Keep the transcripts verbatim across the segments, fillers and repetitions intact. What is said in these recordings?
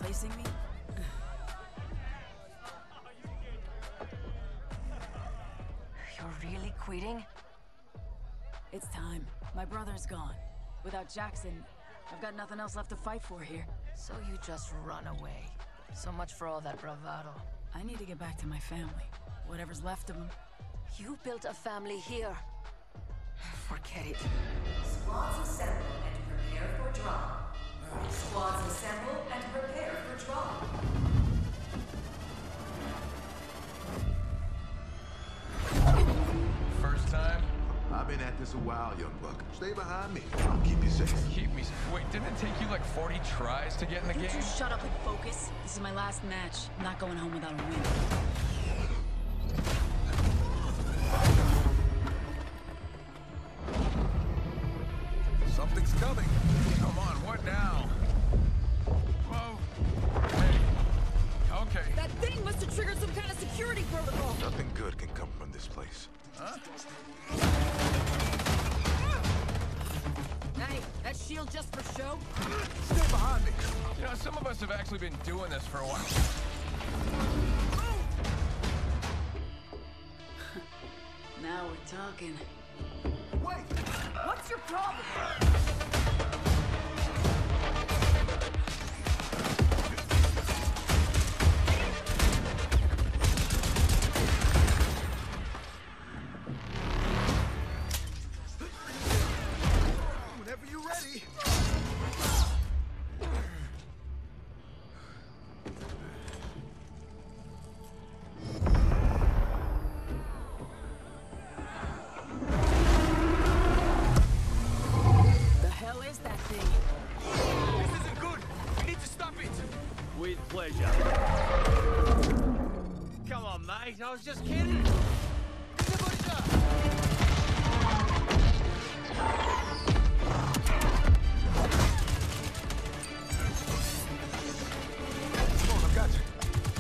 replacing me? You're really quitting? It's time. My brother's gone. Without Jackson, I've got nothing else left to fight for here. So you just run away. So much for all that bravado. I need to get back to my family. Whatever's left of them. You built a family here. Forget it. Squads assemble and prepare for draw. Squads assemble and prepare for draw. First time? I've been at this a while, young buck. Stay behind me. I'll keep you safe. Keep me... Wait, didn't it take you like forty tries to get in the You game? two shut up and focus. This is my last match. I'm not going home without a win. Something's coming. Come on, what now? Whoa. Hey. Okay. That thing must have triggered some kind of security protocol. Nothing good can come from this place. Huh? Hey, that shield just for show? Stay behind me. You know, some of us have actually been doing this for a while. Now we're talking. Wait! What's your problem? Whenever you're ready. The hell is that thing? This isn't good. We need to stop it. With pleasure. Come on, mate. I was just kidding. Come on, I got you.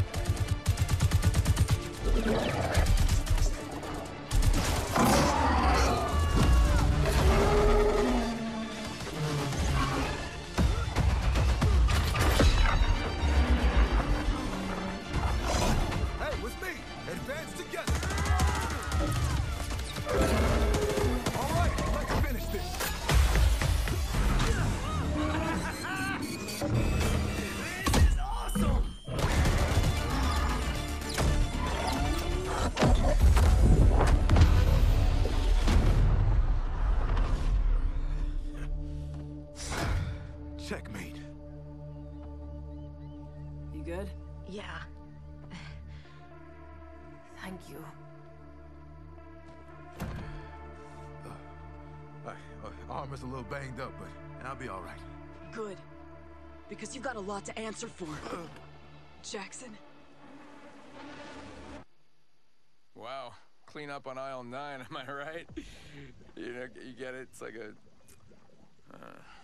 Hey, with me. Advance together. All right, let's finish this. This is awesome. Checkmate. You good? Yeah. Thank you. Uh, uh, arm is a little banged up, but I'll be all right. Good. Because you've got a lot to answer for. Jackson? Wow. Clean up on aisle nine, am I right? You know, you get it? It's like a... Uh...